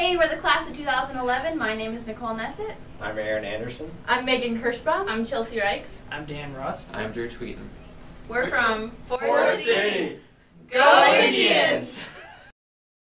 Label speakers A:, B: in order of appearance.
A: Hey, we're the class of 2011. My name is Nicole Nessett.
B: I'm Aaron Anderson.
C: I'm Megan Kirschbaum.
D: I'm Chelsea Rikes.
E: I'm Dan Rust.
F: I'm Drew Tweeden.
D: We're from
B: Forest City.
D: Go Indians!